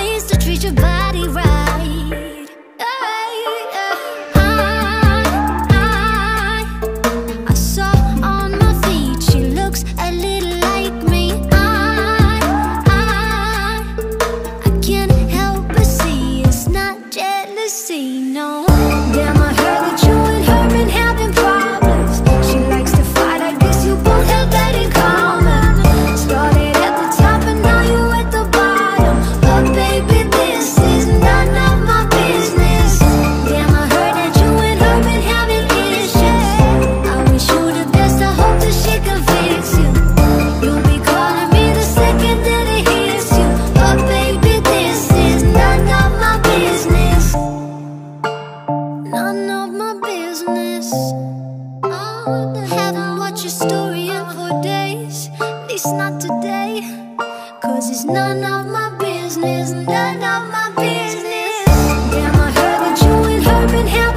ways to treat your body right. I saw on my feet, she looks a little like me. I can't help but see it's not jealousy, no. Damn, I heard that you and her been having problems. She likes to fight, I guess you both have that in common. Started at the top and now you at the bottom. But baby, this is none of my business. Damn, I heard that you and her been having issues. I wish you the best, I hope that she can fix you. You'll be calling me the second that it hits you. But baby, this is none of my business. None of my business. Haven't watched your story in 4 days, at least not today. 'Cause it's none of my business, none of my business. Damn, I heard that you and her been having